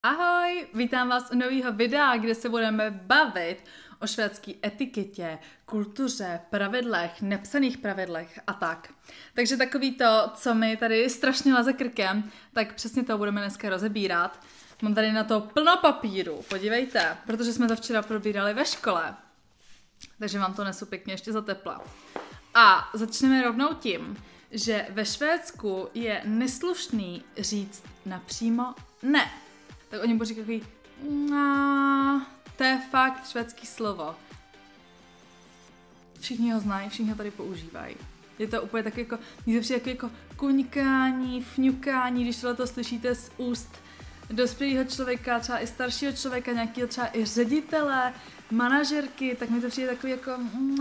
Ahoj, vítám vás u nového videa, kde se budeme bavit o švédské etiketě, kultuře, pravidlech, nepsaných pravidlech a tak. Takže takový to, co mi tady strašně leze krkem, tak přesně to budeme dneska rozebírat. Mám tady na to plno papíru, podívejte, protože jsme to včera probírali ve škole. Takže vám to nesu pěkně ještě za tepla. A začneme rovnou tím, že ve Švédsku je neslušný říct napřímo ne. Tak oni budou říkat takový to je fakt švédský slovo. Všichni ho znají, všichni ho tady používají. Je to úplně tak jako, jako kuňkání, fňukání, když tohle to slyšíte z úst dospělého člověka, třeba i staršího člověka, nějakého třeba i ředitele, manažerky, tak mi to přijde takový jako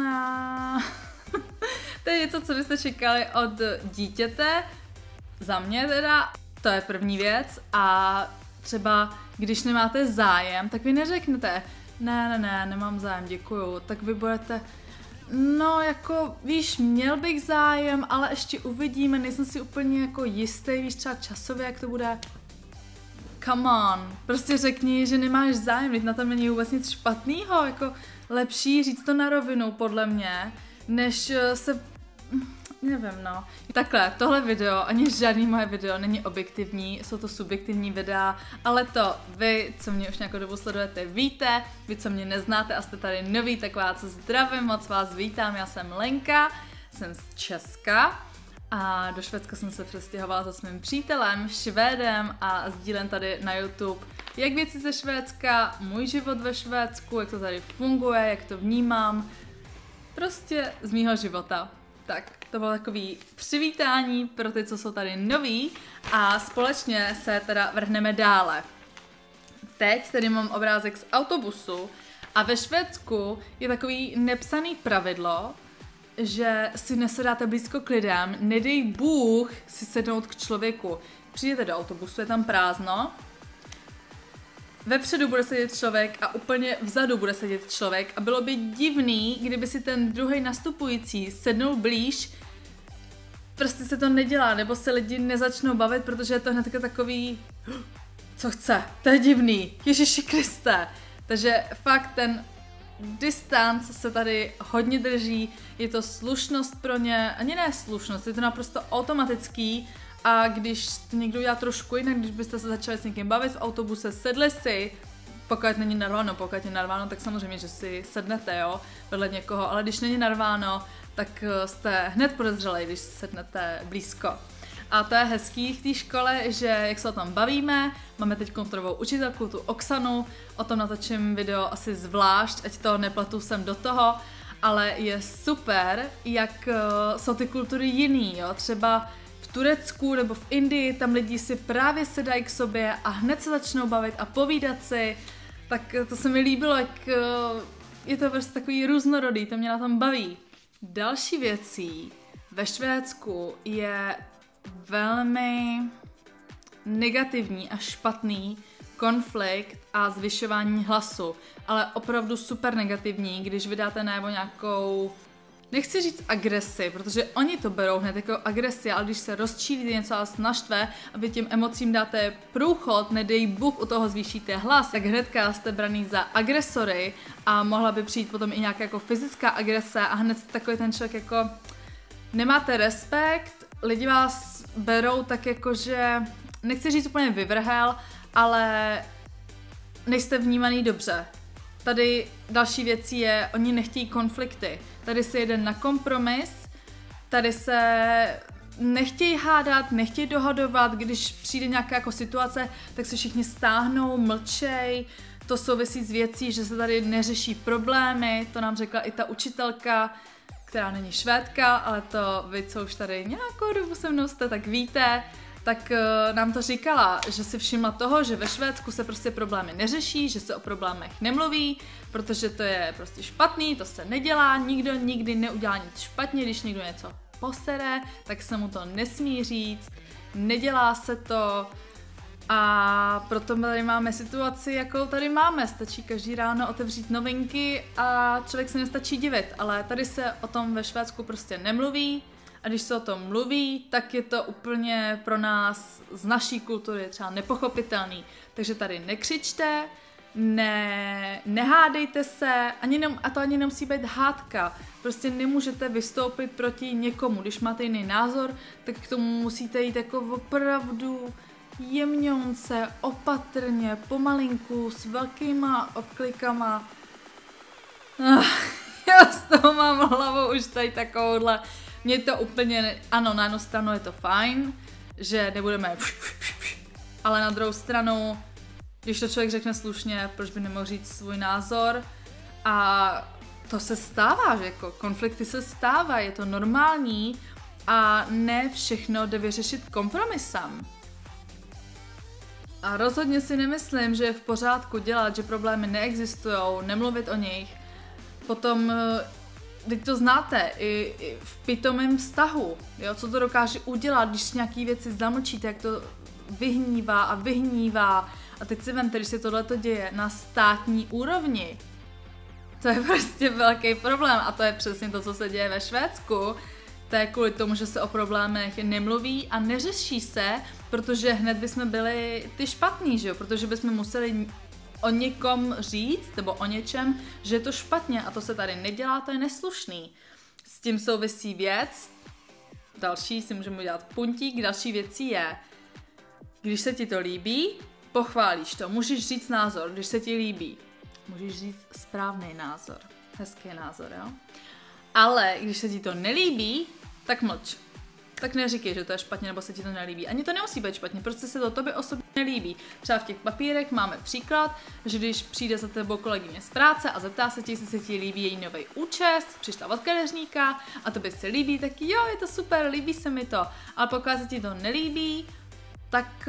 to je něco, co byste čekali od dítěte, za mě teda, to je první věc. A třeba, když nemáte zájem, tak vy neřeknete, nemám zájem, děkuju, tak vy budete, no jako, víš, měl bych zájem, ale ještě uvidíme, nejsem si úplně jako jistý, víš, třeba časově, jak to bude. Come on, prostě řekni, že nemáš zájem, teď na tom není vůbec nic špatného, jako lepší říct to na rovinu, podle mě, než se, nevím, no. Takhle, tohle video, ani žádný moje video není objektivní, jsou to subjektivní videa, ale to vy, co mě už nějakou dobu sledujete, víte, vy, co mě neznáte a jste tady noví, tak vás zdravím, moc vás vítám, já jsem Lenka, jsem z Česka a do Švédska jsem se přestěhovala se svým přítelem, Švédem a sdílím tady na YouTube jak věci ze Švédska, můj život ve Švédsku, jak to tady funguje, jak to vnímám, prostě z mýho života. Tak, to bylo takový přivítání pro ty, co jsou tady noví a společně se teda vrhneme dále. Teď tady mám obrázek z autobusu a ve Švédsku je takový nepsaný pravidlo, že si nesedáte blízko k lidem, nedej Bůh si sednout k člověku. Přijdete do autobusu, je tam prázdno, vepředu bude sedět člověk a úplně vzadu bude sedět člověk a bylo by divný, kdyby si ten druhý nastupující sednul blíž, prostě se to nedělá, nebo se lidi nezačnou bavit, protože je to hned takový, co chce, to je divný, Ježiši Kriste. Takže fakt ten distanc se tady hodně drží, je to slušnost pro ně, ani ne slušnost, je to naprosto automatický. A když to někdo udělá trošku jinak, když byste se začali s někým bavit v autobuse, sedli si, pokud není narváno, pokud je narváno, tak samozřejmě, že si sednete, jo, vedle někoho, ale když není narváno, tak jste hned podezřelej, když sednete blízko. A to je hezký v té škole, že jak se o tom bavíme, máme teď kontrolovou učitelku, tu Oksanu, o tom natočím video asi zvlášť, ať to nepletu sem do toho, ale je super, jak jsou ty kultury jiný, jo, třeba v Turecku nebo v Indii, tam lidi si právě sedají k sobě a hned se začnou bavit a povídat si, tak to se mi líbilo, jak je to prostě takový různorodý, to mě na tom baví. Další věcí ve Švédsku je velmi negativní a špatný konflikt a zvyšování hlasu, ale opravdu super negativní, když vydáte najevo nějakou, nechci říct agresi, protože oni to berou hned jako agresi, ale když se rozčílíte, něco vás naštve a vy těm emocím dáte průchod, nedej Bůh, u toho zvýšíte hlas, tak hnedka jste braný za agresory a mohla by přijít potom i nějaká jako fyzická agrese a hned jste takový ten člověk jako nemáte respekt, lidi vás berou tak jako, že nechci říct úplně vyvrhel, ale nejste vnímaný dobře. Tady další věcí je, oni nechtějí konflikty. Tady se jede na kompromis, tady se nechtějí hádat, nechtějí dohadovat, když přijde nějaká jako situace, tak se všichni stáhnou, mlčej. To souvisí s věcí, že se tady neřeší problémy, to nám řekla i ta učitelka, která není Švédka, ale to vy, co už tady nějakou dobu se mnou jste, tak víte, tak nám to říkala, že si všimla toho, že ve Švédsku se prostě problémy neřeší, že se o problémech nemluví, protože to je prostě špatný, to se nedělá, nikdo nikdy neudělá nic špatně, když někdo něco posere, tak se mu to nesmí říct, nedělá se to a proto tady máme situaci, jakou tady máme, stačí každý ráno otevřít novinky a člověk se nestačí divit, ale tady se o tom ve Švédsku prostě nemluví a když se o tom mluví, tak je to úplně pro nás z naší kultury třeba nepochopitelný. Takže tady nekřičte, nehádejte se, a to ani nemusí být hádka. Prostě nemůžete vystoupit proti někomu. Když máte jiný názor, tak k tomu musíte jít jako opravdu jemňonce, opatrně, pomalinku, s velkýma obklikama. Já z toho mám hlavu už tady takovouhle. Mně to úplně, ano, na jednu stranu je to fajn, že nebudeme ale na druhou stranu, když to člověk řekne slušně, proč by nemohl říct svůj názor, a to se stává, že jako konflikty se stávají, je to normální a ne všechno jde vyřešit kompromisem. A rozhodně si nemyslím, že je v pořádku dělat, že problémy neexistujou, nemluvit o nich. Potom, teď to znáte, i v pitomém vztahu, jo, co to dokáže udělat, když nějaký věci zamlčíte, jak to vyhnívá a vyhnívá. A teď si vemte, když se tohleto děje na státní úrovni. To je prostě velký problém a to je přesně to, co se děje ve Švédsku. To je kvůli tomu, že se o problémech nemluví a neřeší se, protože hned bychom byli ty špatný, že jo? Protože bychom museli o někom říct, nebo o něčem, že je to špatně a to se tady nedělá, to je neslušný. S tím souvisí věc, další si můžeme udělat puntík, další věcí je, když se ti to líbí, pochválíš to, můžeš říct názor, když se ti líbí. Můžeš říct správný názor, hezký názor, jo? Ale když se ti to nelíbí, tak mlč. Tak neříkej, že to je špatně, nebo se ti to nelíbí. Ani to nemusí být špatně, prostě se to tobě osobně nelíbí. Třeba v těch papírech máme příklad, že když přijde za tebou kolegyně z práce a zeptá se ti, jestli se ti líbí její nový účes, přišla od kadeřníka a tobě se líbí, tak jo, je to super, líbí se mi to. Ale pokud se ti to nelíbí, tak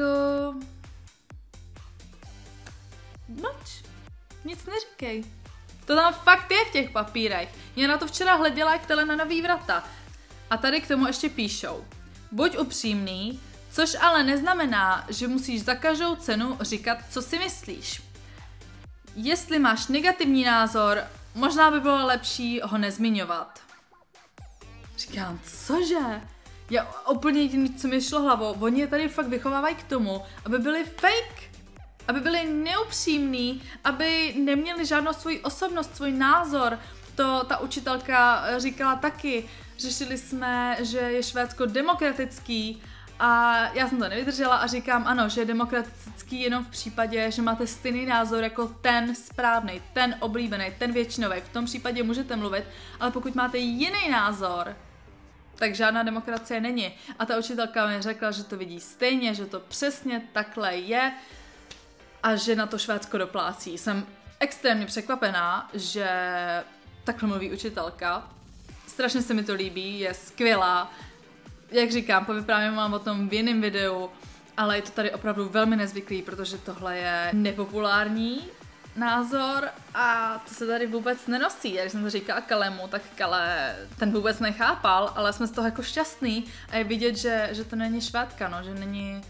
mlč. Nic neříkej. To tam fakt je v těch papírech. Já na to včera hleděla jak tele na nový vrata. A tady k tomu ještě píšou. Buď upřímný, což ale neznamená, že musíš za každou cenu říkat, co si myslíš. Jestli máš negativní názor, možná by bylo lepší ho nezmiňovat. Říkám, cože? Já úplně jediný, co mi šlo hlavou, oni je tady fakt vychovávají k tomu, aby byli fake. Aby byli neupřímní, aby neměli žádnou svoji osobnost, svůj názor. To ta učitelka říkala taky. Řešili jsme, že je Švédsko demokratický a já jsem to nevydržela a říkám ano, že je demokratický jenom v případě, že máte stejný názor jako ten správný, ten oblíbený, ten většinový. V tom případě můžete mluvit, ale pokud máte jiný názor, tak žádná demokracie není. A ta učitelka mi řekla, že to vidí stejně, že to přesně takhle je a že na to Švédsko doplácí. Jsem extrémně překvapená, že takhle mluví učitelka. Strašně se mi to líbí, je skvělá. Jak říkám, povyprávím vám o tom v jiném videu, ale je to tady opravdu velmi nezvyklý, protože tohle je nepopulární názor a to se tady vůbec nenosí. Jak jsem to říkala Kalemu, tak Kale ten vůbec nechápal, ale jsme z toho jako šťastný a je vidět, že to není Švédka, no, že není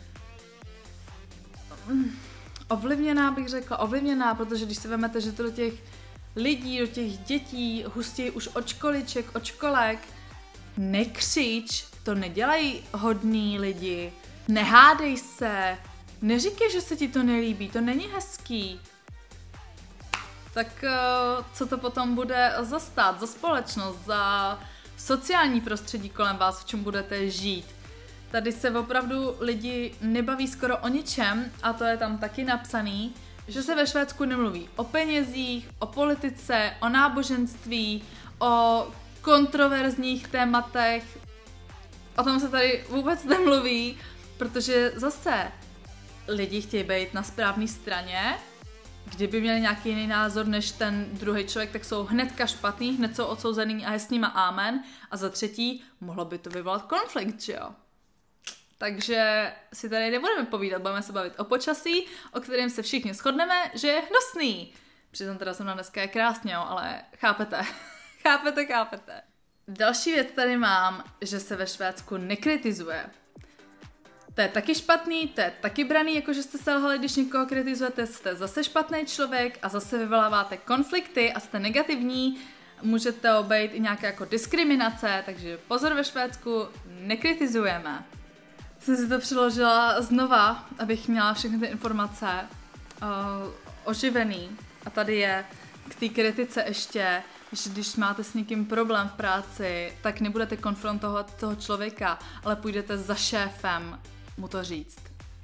ovlivněná, bych řekla, ovlivněná, protože když si vezmete, že to do těch lidí, do těch dětí hustějí už od školiček, od školek, nekřič, to nedělají hodní lidi, nehádej se, neříkej, že se ti to nelíbí, to není hezký. Tak co to potom bude za stát, za společnost, za sociální prostředí kolem vás, v čem budete žít. Tady se opravdu lidi nebaví skoro o ničem a to je tam taky napsaný, že se ve Švédsku nemluví o penězích, o politice, o náboženství, o kontroverzních tématech. O tom se tady vůbec nemluví, protože zase lidi chtějí být na správné straně. Kdyby měli nějaký jiný názor než ten druhý člověk, tak jsou hnedka špatný, hned jsou odsouzený a je s nima amen. A za třetí, mohlo by to vyvolat konflikt, že jo? Takže si tady nebudeme povídat, budeme se bavit o počasí, o kterém se všichni shodneme, že je hnusný. Přitom teda jsem na dneska je krásně, jo, ale chápete. chápete. Další věc tady mám, že se ve Švédsku nekritizuje. To je taky špatný, to je taky braný, jako že jste selhali, když někoho kritizujete, jste zase špatný člověk a zase vyvoláváte konflikty a jste negativní. může to být i nějaká jako diskriminace, takže pozor, ve Švédsku nekritizujeme. Jsem si to přiložila znova, abych měla všechny ty informace oživený. A tady je k té kritice ještě, že když máte s někým problém v práci, tak nebudete konfrontovat toho člověka, ale půjdete za šéfem mu to říct.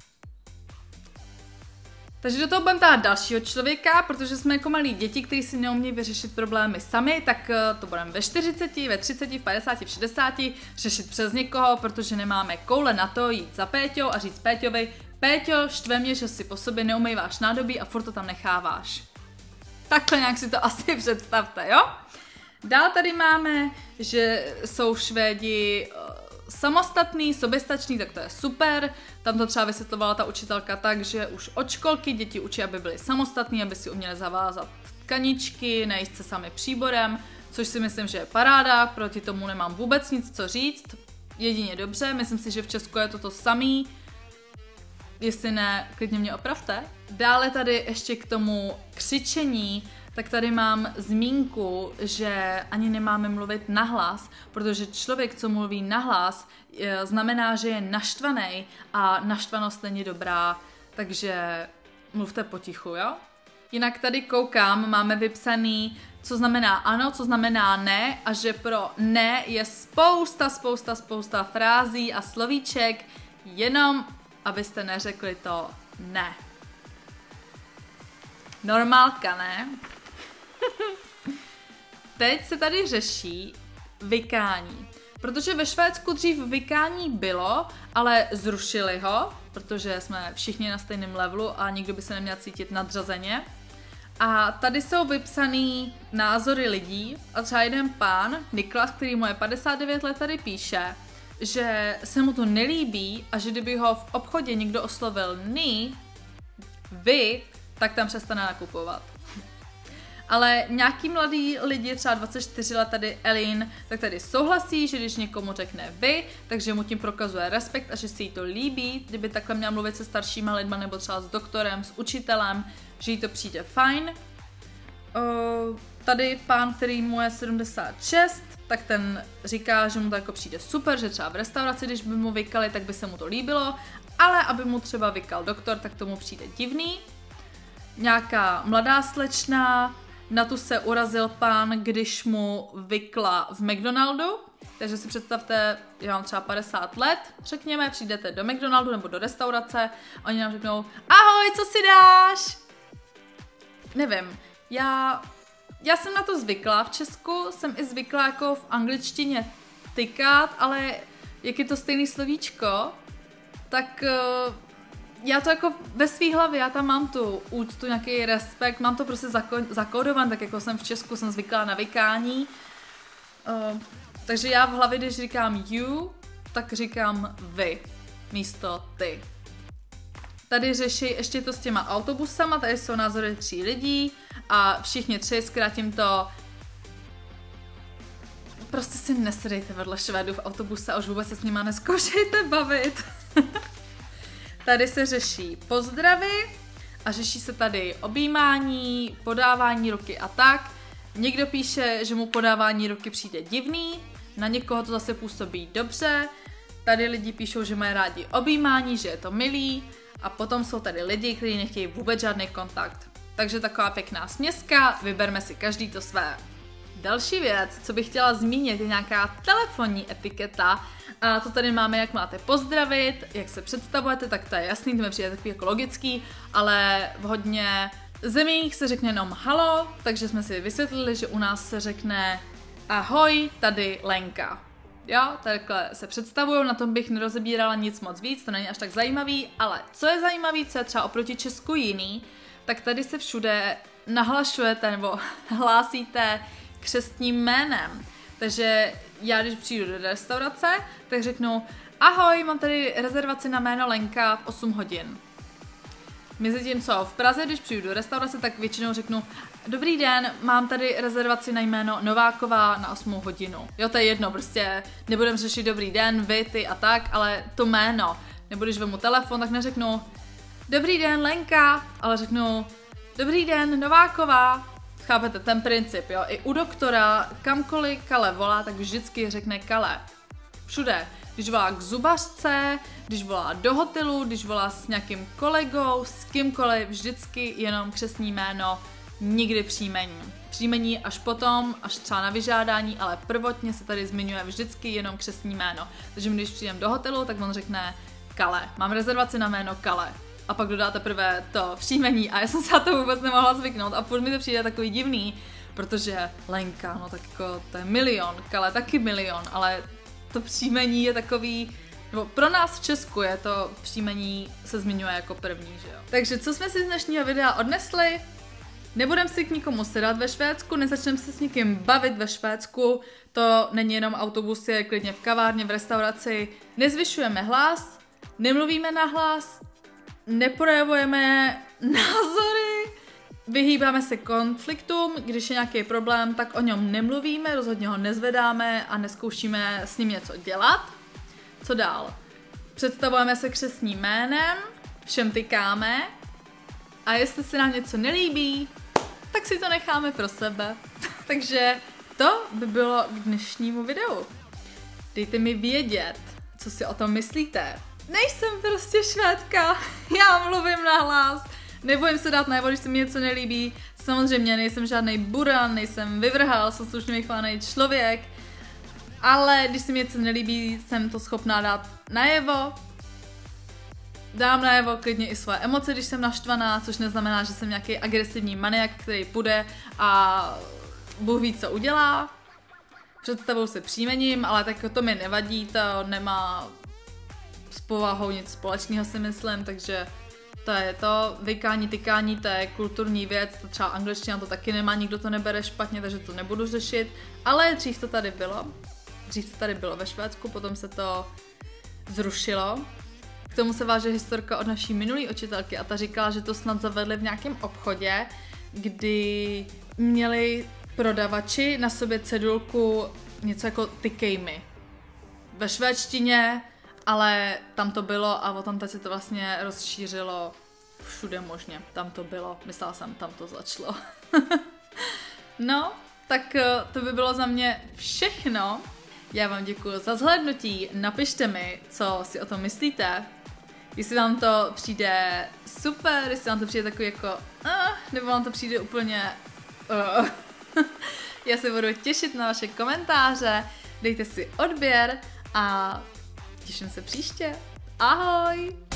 Takže do toho budeme dát dalšího člověka, protože jsme jako malí děti, kteří si neumějí vyřešit problémy sami, tak to budeme ve 40, ve 30, v 50, v 60 řešit přes někoho, protože nemáme koule na to jít za Péťou a říct Péťovi: Péťo, štve mě, že si po sobě neumýváš nádobí a furt to tam necháváš. Takhle nějak si to asi představte, jo? Dál tady máme, že jsou Švédi samostatný, soběstačný, tak to je super. Tam to třeba vysvětlovala ta učitelka tak, že už od školky děti učí, aby byly samostatní, aby si uměli zavázat tkaničky, nejíst se sami příborem, což si myslím, že je paráda, proti tomu nemám vůbec nic co říct, jedině dobře, myslím si, že v Česku je to samý, jestli ne, klidně mě opravte. Dále tady ještě k tomu křičení, tak tady mám zmínku, že ani nemáme mluvit nahlas, protože člověk, co mluví nahlas, znamená, že je naštvaný a naštvanost není dobrá, takže mluvte potichu, jo? Jinak tady koukám, máme vypsaný, co znamená ano, co znamená ne a že pro ne je spousta frází a slovíček, jenom abyste neřekli to ne. Normálka, ne? Teď se tady řeší vykání. Protože ve Švédsku dřív vykání bylo, ale zrušili ho, protože jsme všichni na stejném levelu a nikdo by se neměl cítit nadřazeně. A tady jsou vypsaný názory lidí a třeba jeden pán, Niklas, který mu je 59 let, tady píše, že se mu to nelíbí a že kdyby ho v obchodě někdo oslovil vy, tak tam přestane nakupovat. Ale nějaký mladý lidi, třeba 24 let, tady Elin, tak tady souhlasí, že když někomu řekne vy, takže mu tím prokazuje respekt a že si jí to líbí, kdyby takhle měla mluvit se staršíma lidma nebo třeba s doktorem, s učitelem, že jí to přijde fajn. Tady pán, který mu je 76, tak ten říká, že mu to jako přijde super, že třeba v restauraci, když by mu vykali, tak by se mu to líbilo, ale aby mu třeba vykal doktor, tak tomu přijde divný. Nějaká mladá slečna, na tu se urazil pán, když mu vykla v McDonaldu, takže si představte, já mám třeba 50 let, řekněme, přijdete do McDonaldu nebo do restaurace a oni nám řeknou: ahoj, co si dáš? Nevím, já jsem na to zvykla, v Česku jsem i zvykla jako v angličtině tykat, ale jak je to stejný slovíčko, tak já to jako ve svý hlavě, já tam mám tu úctu, nějaký respekt, mám to prostě zakódované, tak jako jsem v Česku, jsem zvyklá na vykání. Takže já v hlavě, když říkám you, tak říkám vy, místo ty. Tady řeší ještě to s těma autobusama, tady jsou názory 3 lidí a všichni 3, zkrátím to, prostě si nesedejte vedle Švédů v autobuse a už vůbec se s nima nezkoušejte bavit. Tady se řeší pozdravy a řeší se tady objímání, podávání ruky a tak. Někdo píše, že mu podávání ruky přijde divný, na někoho to zase působí dobře. Tady lidi píšou, že mají rádi objímání, že je to milý. A potom jsou tady lidi, kteří nechtějí vůbec žádný kontakt. Takže taková pěkná směska, vyberme si každý to své. Další věc, co bych chtěla zmínit, je nějaká telefonní etiketa. A to tady máme, jak máte pozdravit, jak se představujete, tak to je jasný, to mi přijde takový jako logický, ale v hodně zemích se řekne jenom halo, takže jsme si vysvětlili, že u nás se řekne ahoj, tady Lenka. Jo, takhle se představuju, na tom bych nerozebírala nic moc víc, to není až tak zajímavý, ale co je zajímavý, co je třeba oproti Česku jiný, tak tady se všude nahlašujete nebo hlásíte křestním jménem. Takže já, když přijdu do restaurace, tak řeknu ahoj, mám tady rezervaci na jméno Lenka v 8 hodin. Mezitím co v Praze, když přijdu do restaurace, tak většinou řeknu dobrý den, mám tady rezervaci na jméno Nováková na 8 hodinu. Jo, to je jedno, prostě nebudem řešit dobrý den, vy, ty a tak, ale to jméno. Nebo když vemu telefon, tak neřeknu dobrý den Lenka, ale řeknu dobrý den Nováková. Chápete ten princip, jo? I u doktora, kamkoliv Kale volá, tak vždycky řekne Kale. Všude. Když volá k zubařce, když volá do hotelu, když volá s nějakým kolegou, s kýmkoliv, vždycky jenom křestní jméno, nikdy příjmení. Příjmení až potom, až třeba na vyžádání, ale prvotně se tady zmiňuje vždycky jenom křestní jméno. Takže když přijdem do hotelu, tak on řekne Kale. Mám rezervaci na jméno Kale. A pak dodá teprve to příjmení a já jsem se na to vůbec nemohla zvyknout a furt mi to přijde takový divný, protože Lenka, no tak jako to je milion, Kale taky milion, ale to příjmení je takový, nebo pro nás v Česku je to příjmení se zmiňuje jako první, že jo. Takže co jsme si z dnešního videa odnesli? Nebudem si k nikomu sedat ve Švédsku, nezačneme se s nikým bavit ve Švédsku, to není jenom autobus, je klidně v kavárně, v restauraci, nezvyšujeme hlas, nemluvíme nahlas, neprojevujeme názory, vyhýbáme se konfliktům, když je nějaký problém, tak o něm nemluvíme, rozhodně ho nezvedáme a neskoušíme s ním něco dělat. Co dál? Představujeme se křestním jménem, všem tykáme a jestli se nám něco nelíbí, tak si to necháme pro sebe. Takže to by bylo k dnešnímu videu. Dejte mi vědět, co si o tom myslíte. Nejsem prostě Švédka, já mluvím nahlas, nebojím se dát najevo, když se mi něco nelíbí. Samozřejmě nejsem žádný buran, nejsem vyvrhal, jsem slušně vychovaný člověk, ale když se mi něco nelíbí, jsem to schopná dát najevo. Dám najevo klidně i své emoce, když jsem naštvaná, což neznamená, že jsem nějaký agresivní maniak, který půjde a Bůh ví, co udělá. Představuju se příjmením, ale tak to mi nevadí, to nemá s povahou nic společného, si myslím, takže to je to. Vykání, tykání, to je kulturní věc, to třeba angličtina to taky nemá, nikdo to nebere špatně, takže to nebudu řešit, ale dřív to tady bylo. Dřív to tady bylo ve Švédsku, potom se to zrušilo. K tomu se váže historka od naší minulý učitelky a ta říkala, že to snad zavedli v nějakém obchodě, kdy měli prodavači na sobě cedulku něco jako tykej mi. Ve švédštině, ale tam to bylo a potom teď se to vlastně rozšířilo všude možně. Tam to bylo, myslela jsem, tam to začalo. No, tak to by bylo za mě všechno. Já vám děkuji za zhlédnutí, napište mi, co si o tom myslíte. Jestli vám to přijde super, jestli vám to přijde takový jako nebo vám to přijde úplně Já se budu těšit na vaše komentáře, dejte si odběr a těším se příště. Ahoj!